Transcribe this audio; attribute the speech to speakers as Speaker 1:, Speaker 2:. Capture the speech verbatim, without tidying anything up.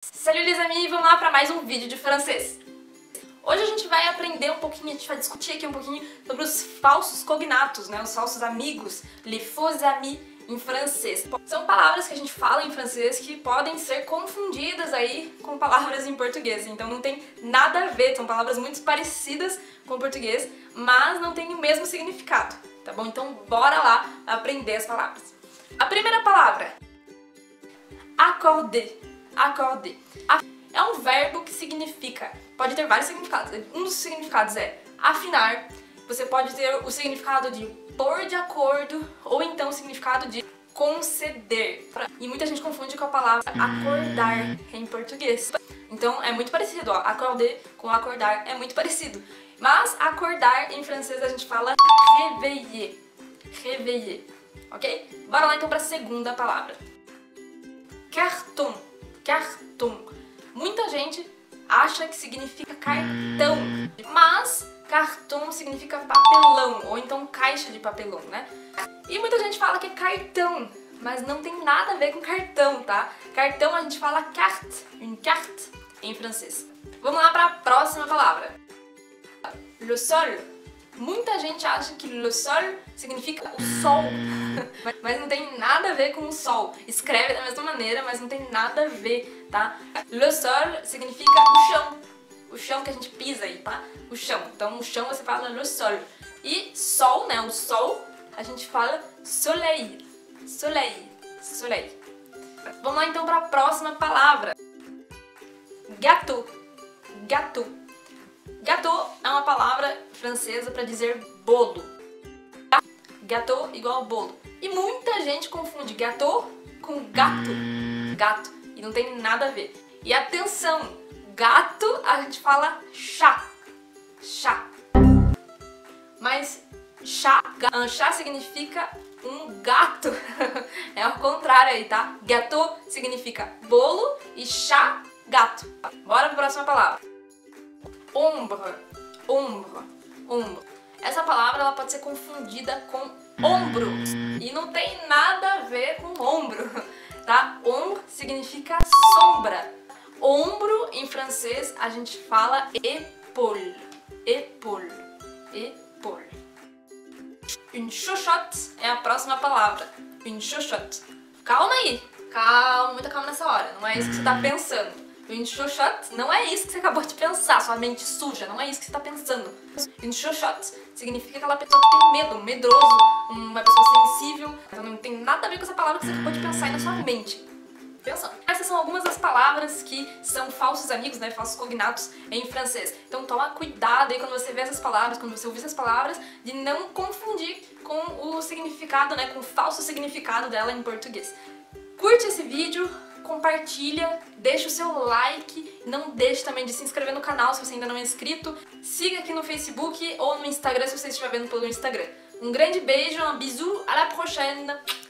Speaker 1: Salut les amis, vamos lá para mais um vídeo de francês. Hoje a gente vai aprender um pouquinho, a gente vai discutir aqui um pouquinho sobre os falsos cognatos, né? Os falsos amigos, les faux amis em francês. São palavras que a gente fala em francês que podem ser confundidas aí com palavras em português, então não tem nada a ver, são palavras muito parecidas com o português, mas não tem o mesmo significado, tá bom? Então bora lá aprender as palavras. A primeira palavra, accorder. Accorder. É um verbo que significa, pode ter vários significados. Um dos significados é afinar. Você pode ter o significado de pôr de acordo ou então o significado de conceder. E muita gente confunde com a palavra acordar em português. Então é muito parecido, ó. Accorder com acordar é muito parecido. Mas acordar em francês a gente fala réveiller. Réveiller, ok? Bora lá então para a segunda palavra. Carton. Carton. Muita gente acha que significa cartão, mas carton significa papelão, ou então caixa de papelão, né? E muita gente fala que é cartão, mas não tem nada a ver com cartão, tá? Cartão a gente fala carte, une carte em francês. Vamos lá para a próxima palavra. Le sol. Muita gente acha que le sol significa o sol, mas não tem nada a ver com o sol. Escreve da mesma maneira, mas não tem nada a ver, tá? Le sol significa o chão, o chão que a gente pisa aí, tá? O chão. Então, o chão você fala le sol. E sol, né? O sol, a gente fala soleil, soleil, soleil. Vamos lá então para a próxima palavra. Gâteau, gâteau. Gâteau é uma palavra francesa para dizer bolo. Gâteau igual bolo. E muita gente confunde gâteau com gato. Gato. E não tem nada a ver. E atenção, gato a gente fala chá. Chá. Mas chá, um chá significa um gato. É ao contrário aí, tá? Gâteau significa bolo e chá, gato. Bora para a próxima palavra. Ombre, ombre, ombre. Essa palavra ela pode ser confundida com ombro e não tem nada a ver com ombro, tá? Ombre significa sombra. Ombro em francês a gente fala épaule, épaule, épaule. Une chochotte é a próxima palavra. Une chochotte. Calma aí, calma, muita calma nessa hora. Não é isso que você tá pensando. Une chochotte não é isso que você acabou de pensar, sua mente suja, não é isso que você está pensando. Une chochotte significa aquela pessoa que tem medo, um medroso, uma pessoa sensível, então não tem nada a ver com essa palavra que você acabou de pensar aí na sua mente. Pensando. Essas são algumas das palavras que são falsos amigos, né, falsos cognatos em francês. Então toma cuidado aí quando você vê essas palavras, quando você ouvir essas palavras, de não confundir com o significado, né, com o falso significado dela em português. Curte esse vídeo, compartilha, deixa o seu like, não deixe também de se inscrever no canal se você ainda não é inscrito, siga aqui no Facebook ou no Instagram se você estiver vendo pelo Instagram. Um grande beijo, um bisou, à la prochaine!